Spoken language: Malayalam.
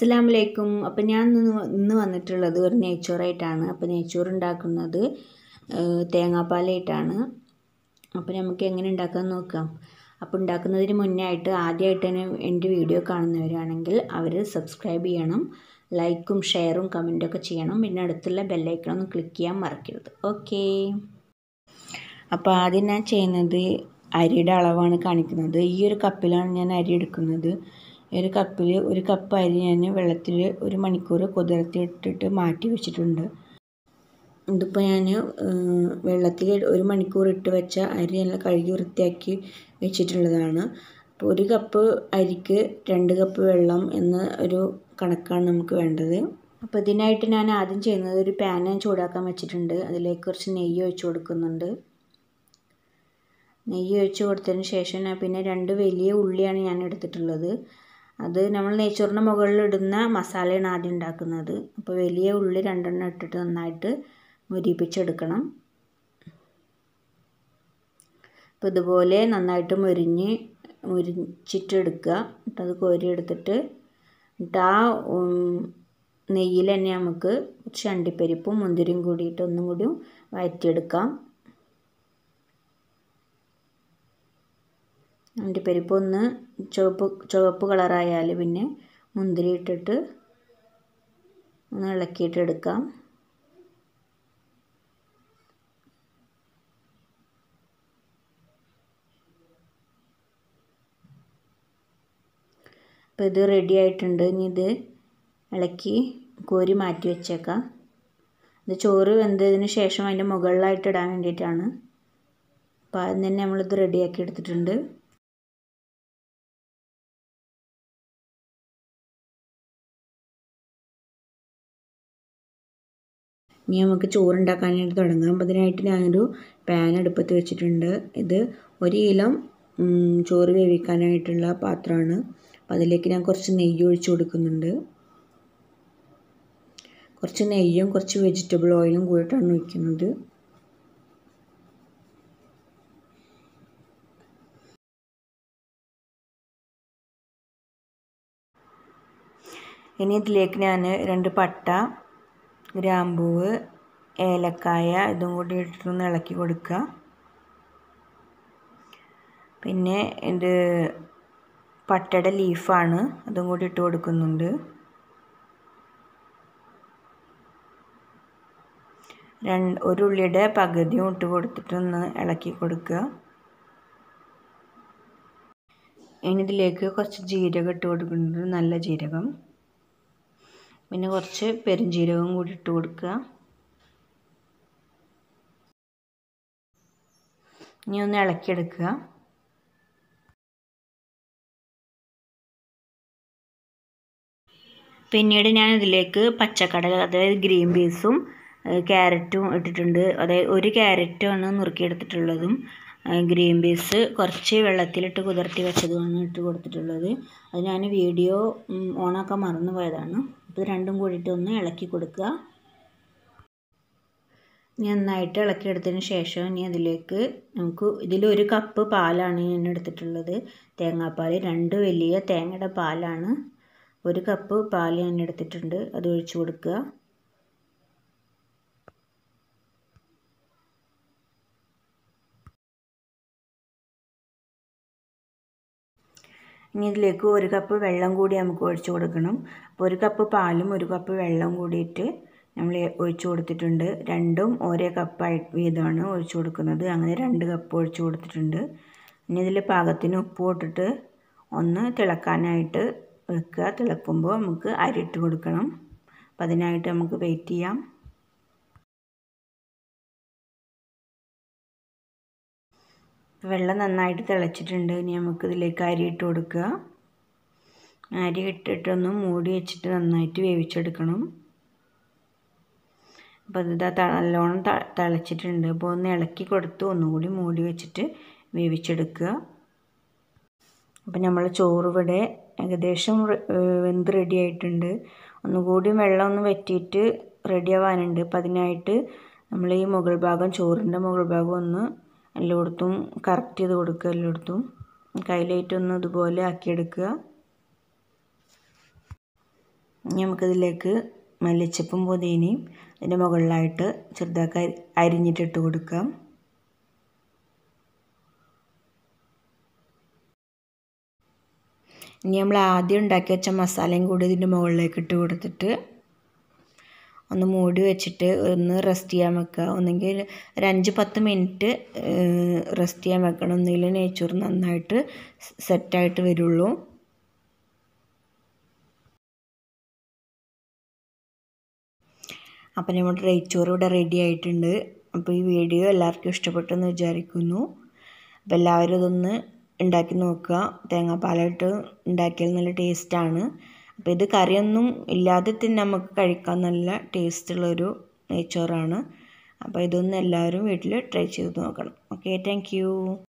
അസ്സലാമലൈക്കും. അപ്പം ഞാൻ ഇന്ന് വന്നിട്ടുള്ളത് ഒരു നെയ്ച്ചോറായിട്ടാണ്. അപ്പോൾ നെയ്ച്ചോറ് ഉണ്ടാക്കുന്നത് തേങ്ങാപ്പാലായിട്ടാണ്. അപ്പോൾ നമുക്ക് എങ്ങനെ ഉണ്ടാക്കാമെന്ന് നോക്കാം. അപ്പോൾ ഉണ്ടാക്കുന്നതിന് മുന്നേ ആദ്യമായിട്ട് തന്നെ എൻ്റെ വീഡിയോ കാണുന്നവരാണെങ്കിൽ അവർ സബ്സ്ക്രൈബ് ചെയ്യണം, ലൈക്കും ഷെയറും കമൻറ്റൊക്കെ ചെയ്യണം. പിന്നെ അടുത്തുള്ള ബെല്ലൈക്കണൊന്ന് ക്ലിക്ക് ചെയ്യാൻ മറക്കരുത്. ഓക്കേ. അപ്പോൾ ആദ്യം ഞാൻ ചെയ്യുന്നത് അരിയുടെ അളവാണ് കാണിക്കുന്നത്. ഈ ഒരു കപ്പിലാണ് ഞാൻ അരി എടുക്കുന്നത്. ഒരു കപ്പിൽ ഒരു കപ്പ് അരി ഞാൻ വെള്ളത്തിൽ 1 മണിക്കൂർ കുതിർത്തിയിട്ടിട്ട് മാറ്റി വെച്ചിട്ടുണ്ട്. ഇതിപ്പോൾ ഞാൻ വെള്ളത്തിൽ 1 മണിക്കൂർ ഇട്ട് വെച്ച അരി നല്ല കഴുകി വൃത്തിയാക്കി വെച്ചിട്ടുള്ളതാണ്. അപ്പോൾ 1 കപ്പ് അരിക്ക് 2 കപ്പ് വെള്ളം എന്ന ഒരു കണക്കാണ് നമുക്ക് വേണ്ടത്. അപ്പോൾ ഇതിനായിട്ട് ഞാൻ ആദ്യം ചെയ്യുന്നത് ഒരു പാൻ ചൂടാക്കാൻ വെച്ചിട്ടുണ്ട്. അതിലേക്ക് കുറച്ച് നെയ്യ് ഒഴിച്ച് കൊടുക്കുന്നുണ്ട്. നെയ്യ് ഒഴിച്ച് കൊടുത്തതിന് ശേഷം ഞാൻ പിന്നെ 2 വലിയ ഉള്ളിയാണ് ഞാൻ എടുത്തിട്ടുള്ളത്. അത് നമ്മൾ നെയ്ച്ചോറിൻ്റെ മുകളിൽ ഇടുന്ന മസാലയാണ് ആദ്യം ഉണ്ടാക്കുന്നത്. അപ്പോൾ വലിയ ഉള്ളി 2 എണ്ണം ഇട്ടിട്ട് നന്നായിട്ട് മുരിപ്പിച്ചെടുക്കണം. അപ്പോൾ ഇതുപോലെ നന്നായിട്ട് മുരിച്ചിട്ടെടുക്കുക. എന്നിട്ടത് കോരിയെടുത്തിട്ട് ആ നെയ്യിൽ തന്നെ നമുക്ക് കുറച്ച് അണ്ടിപ്പരിപ്പും മുന്തിരിയും കൂടിയിട്ട് ഒന്നും കൂടി വഴറ്റിയെടുക്കാം. അണ്ടിപ്പരിപ്പ് ഒന്ന് ചുവപ്പ് കളറായാൽ പിന്നെ മുന്തിരി ഇട്ടിട്ട് ഒന്ന് ഇളക്കിയിട്ടെടുക്കാം. അപ്പോൾ ഇത് റെഡി ആയിട്ടുണ്ട്. ഇനി ഇത് ഇളക്കി കോരി മാറ്റി വെച്ചേക്കാം. ഇത് ചോറ് വെന്തതിന് ശേഷം അതിൻ്റെ മുകളിലായിട്ട് ഇടാൻ വേണ്ടിയിട്ടാണ്. അപ്പോൾ ആദ്യം തന്നെ നമ്മളിത് റെഡിയാക്കി എടുത്തിട്ടുണ്ട്. ഇനി നമുക്ക് ചോറുണ്ടാക്കാനായിട്ട് തുടങ്ങാം. അപ്പോൾ അതിനായിട്ട് ഞാനൊരു പാൻ അടുപ്പത്ത് വെച്ചിട്ടുണ്ട്. ഇത് 1 കിലോ ചോറ് വേവിക്കാനായിട്ടുള്ള പാത്രമാണ്. അപ്പോൾ അതിലേക്ക് ഞാൻ കുറച്ച് നെയ്യ് ഒഴിച്ച് കൊടുക്കുന്നുണ്ട്. കുറച്ച് നെയ്യും കുറച്ച് വെജിറ്റബിൾ ഓയിലും കൂടിയിട്ടാണ് ഒഴിക്കുന്നത്. ഇനി ഇതിലേക്ക് ഞാൻ 2 പട്ട, ഗ്രാമ്പൂവ്, ഏലക്കായ ഇതും കൂടി ഇട്ടിട്ടൊന്ന് ഇളക്കി കൊടുക്കുക. പിന്നെ ഇത് പട്ടയുടെ ലീഫാണ്, അതും കൂടി ഇട്ട് കൊടുക്കുന്നുണ്ട്. 1 ഉള്ളിയുടെ പകുതിയും ഇട്ട് കൊടുത്തിട്ടൊന്ന് ഇളക്കി കൊടുക്കുക. ഇനി ഇതിലേക്ക് കുറച്ച് ജീരകം ഇട്ട് കൊടുക്കുന്നുണ്ട്, നല്ല ജീരകം. പിന്നെ കുറച്ച് പെരുംജീരകം കൂടി ഇട്ട് കൊടുക്കുക. ഇനി ഒന്ന് ഇളക്കിയെടുക്കുക. പിന്നീട് ഞാൻ ഇതിലേക്ക് പച്ചക്കടല, അതായത് ഗ്രീൻ പീസും ക്യാരറ്റും ഇട്ടിട്ടുണ്ട്. അതായത് 1 ക്യാരറ്റാണ് നുറുക്കിയെടുത്തിട്ടുള്ളതും ഗ്രീൻ പീസ് കുറച്ച് വെള്ളത്തിലിട്ട് കുതിർത്തി വെച്ചതുമാണ് ഇട്ട് കൊടുത്തിട്ടുള്ളത്. അത് ഞാൻ വീഡിയോ ഓണാക്കാൻ മറന്നു പോയതാണ്. അപ്പോൾ രണ്ടും കൂടിയിട്ട് ഒന്ന് ഇളക്കി കൊടുക്കുക. നന്നായിട്ട് ഇളക്കിയെടുത്തതിന് ശേഷം ഇനി അതിലേക്ക് നമുക്ക് ഇതിൽ 1 കപ്പ് പാലാണ് ഞാൻ എടുത്തിട്ടുള്ളത്. തേങ്ങാപ്പാൽ 2 വലിയ തേങ്ങയുടെ പാലാണ്. 1 കപ്പ് പാൽ ഞാൻ എടുത്തിട്ടുണ്ട്. അത് ഒഴിച്ച് കൊടുക്കുക. ഇനി ഇതിലേക്ക് 1 കപ്പ് വെള്ളം കൂടി നമുക്ക് ഒഴിച്ച് കൊടുക്കണം. അപ്പോൾ 1 കപ്പ് പാലും 1 കപ്പ് വെള്ളം കൂടിയിട്ട് നമ്മൾ ഒഴിച്ച് കൊടുത്തിട്ടുണ്ട്. രണ്ടും ഒരേ കപ്പായി വീതമാണ് ഒഴിച്ച് കൊടുക്കുന്നത്. അങ്ങനെ 2 കപ്പ് ഒഴിച്ച് കൊടുത്തിട്ടുണ്ട്. ഇനി ഇതിൽ പാകത്തിന് ഉപ്പ് ഇട്ടിട്ട് ഒന്ന് തിളക്കാനായിട്ട് വെക്കുക. തിളക്കുമ്പോൾ നമുക്ക് അരി ഇട്ട് കൊടുക്കണം. അപ്പോൾ അതിനായിട്ട് നമുക്ക് വെയിറ്റ് ചെയ്യാം. വെള്ളം നന്നായിട്ട് തിളച്ചിട്ടുണ്ട്. ഇനി നമുക്ക് ഇതിലേക്ക് അരി ഇട്ട് കൊടുക്കുക. അരി ഇട്ടിട്ടൊന്ന് മൂടി വെച്ചിട്ട് നന്നായിട്ട് വേവിച്ചെടുക്കണം. അപ്പോൾ ഇത് നല്ലോണം തിളച്ചിട്ടുണ്ട്. അപ്പോൾ ഒന്ന് ഇളക്കി കൊടുത്ത് ഒന്നുകൂടി മൂടി വെച്ചിട്ട് വേവിച്ചെടുക്കുക. അപ്പോൾ നമ്മൾ ചോറ് ഇവിടെ ഏകദേശം വെന്ത് റെഡി ആയിട്ടുണ്ട്. ഒന്നുകൂടി വെള്ളം ഒന്ന് വറ്റിയിട്ട് റെഡി ആവാനുണ്ട്. അപ്പോൾ അതിനായിട്ട് നമ്മൾ ഈ മുകൾ ഭാഗം, ചോറിൻ്റെ മുകൾ ഭാഗം ഒന്ന് എല്ലായിടത്തും കറക്റ്റ് ചെയ്ത് കൊടുക്കുക. എല്ലായിടത്തും കയ്യിലേറ്റൊന്ന് ഇതുപോലെ ആക്കിയെടുക്കുക. ഇനി നമുക്കിതിലേക്ക് മല്ലിച്ചപ്പും പുതിനയും അതിൻ്റെ മുകളിലായിട്ട് ചെറുതാക്കി അരിഞ്ഞിട്ടിട്ട് കൊടുക്കാം. ഇനി നമ്മൾ ആദ്യം ഉണ്ടാക്കി വെച്ച മസാലയും കൂടി ഇതിൻ്റെ മുകളിലേക്ക് ഇട്ട് കൊടുത്തിട്ട് ഒന്ന് മൂടി വെച്ചിട്ട് ഒന്ന് റെസ്റ്റ് ചെയ്യാൻ വെക്കുക. ഒന്നെങ്കിൽ ഒരു 5-10 മിനിറ്റ് റെസ്റ്റ് ചെയ്യാൻ വെക്കണം. ഒന്നെങ്കിൽ നെയ്ച്ചോറ് നന്നായിട്ട് സെറ്റായിട്ട് വരുള്ളൂ. അപ്പം നമ്മുടെ നെയ്ച്ചോറ് ഇവിടെ റെഡി ആയിട്ടുണ്ട്. അപ്പോൾ ഈ വീഡിയോ എല്ലാവർക്കും ഇഷ്ടപ്പെട്ടെന്ന് വിചാരിക്കുന്നു. അപ്പോൾ എല്ലാവരും ഇതൊന്ന് ഉണ്ടാക്കി നോക്കുക. തേങ്ങാപ്പാലായിട്ട് ഉണ്ടാക്കിയാൽ നല്ല ടേസ്റ്റാണ്. അപ്പോൾ ഇത് കറിയൊന്നും ഇല്ലാതെ തന്നെ നമുക്ക് കഴിക്കാൻ നല്ല ടേസ്റ്റുള്ളൊരു നെയ്ച്ചോറാണ്. അപ്പോൾ ഇതൊന്ന് എല്ലാവരും വീട്ടിൽ ട്രൈ ചെയ്ത് നോക്കണം. Okay, thank U.